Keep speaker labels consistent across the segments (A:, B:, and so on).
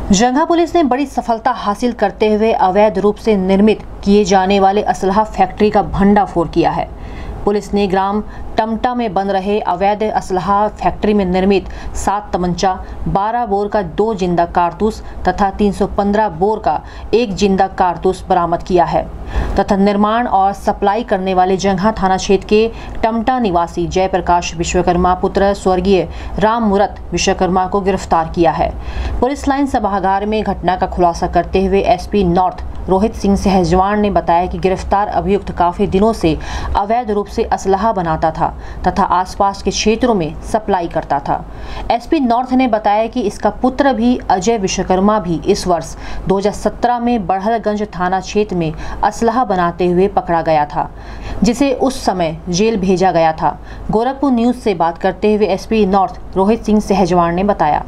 A: जंघा police ने बड़ी सफलता हासिल करते हुए अवैध रूप से निर्मित किए जाने वाले असलहा फैक्ट्री का भंडाफोड़ किया है। पुलिस ने ग्राम टमटा में बन रहे अवैध असलहा फैक्ट्री में निर्मित 7 तमंचा, 12 बोर का 2 जिंदा कारतूस तथा 315 बोर का 1 जिंदा कारतूस बरामद किया है तथा निर्माण और सप्लाई करने वाले जंघा थाना क्षेत्र के टमटा निवासी जयप्रकाश विश्वकर्मा पुत्र स्वर्गीय राममूरत विश्वकर्मा को गिरफ्तार किया है। पुलिस लाइन सभागार में घटना का खुलासा करते हुए एसपी नॉर्थ रोहित सिंह सहजवान ने बताया कि गिरफ्तार अभियुक्त काफी दिनों से अवैध रूप से असलहा बनाता था तथा आसपास के क्षेत्रों में सप्लाई करता था। एसपी नॉर्थ ने बताया कि इसका पुत्र भी अजय विश्वकर्मा भी इस वर्ष 2017 में बड़हलगंज थाना क्षेत्र में असलहा बनाते हुए पकड़ा गया था, जिसे उस समय जेल भेजा गया था। गोरखपुर न्यूज से बात करते हुए एसपी नॉर्थ रोहित सिंह सहजवान ने बताया,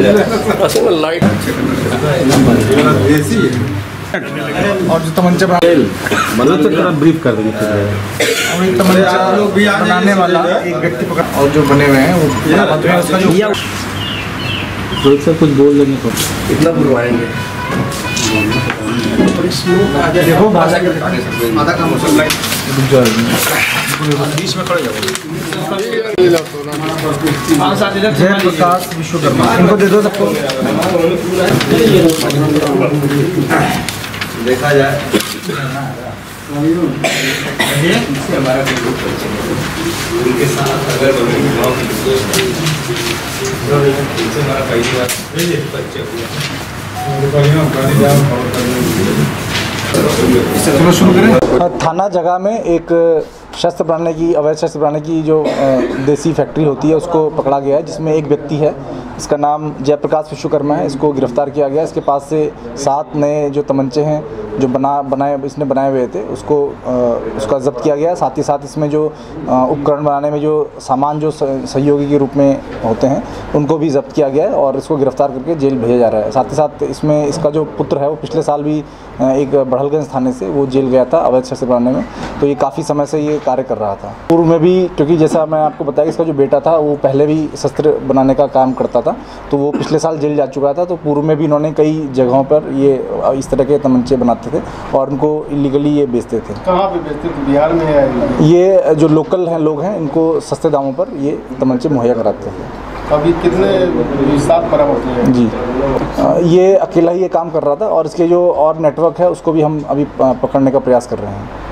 B: और जो तमंचा
C: मतलब तो थोड़ा ब्रीफ कर देंगे।
B: तमंचा बनाने वाला एक व्यक्ति पकड़ और जो बने हुए हैं वो उसका जो
C: रोहित सर कुछ बोल देंगे तो
D: इतना बुलवाएंगे
B: देखो आधा काम हो सकता है बीच में खड़े जयप्रकाश विश्वकर्मा इनको दे दो सबको।
D: देखा जाए हमारा उनके साथ अगर हमारा पहली बार बच्चे
B: थाना जगह में एक शस्त्र बनाने की अवैध शस्त्र बनाने की जो देसी फैक्ट्री होती है उसको पकड़ा गया है, जिसमें एक व्यक्ति है, इसका नाम जयप्रकाश विश्वकर्मा है। इसको गिरफ्तार किया गया। इसके पास से 7 नए जो तमंचे हैं जो इसने बनाए हुए थे उसका जब्त किया गया। साथ ही साथ इसमें जो उपकरण बनाने में जो सामान जो सहयोगी के रूप में होते हैं उनको भी जब्त किया गया है और इसको गिरफ्तार करके जेल भेजा जा रहा है। साथ ही साथ इसमें इसका जो पुत्र है वो पिछले साल भी एक बड़हलगंज थाने से वो जेल गया था अवैध शस्त्र बनाने में, तो ये काफ़ी समय से ये कार्य कर रहा था। पूर्व में भी, क्योंकि जैसा मैं आपको बताया इसका जो बेटा था वो पहले भी शस्त्र बनाने का काम करता था, तो वो पिछले साल जेल जा चुका था। तो पूर्व में भी इन्होंने कई जगहों पर ये इस तरह के तमंचे बनाते थे और उनको इलीगली ये बेचते थे।
E: कहाँ पे बेचते थे? बिहार में है?
B: ये जो लोकल हैं लोग हैं इनको सस्ते दामों पर ये तमंचे मुहैया कराते हैं।
E: अभी कितने साथ बरामद किए हैं?
B: जी, ये अकेला ही ये काम कर रहा था और इसके जो और नेटवर्क है उसको भी हम अभी पकड़ने का प्रयास कर रहे हैं।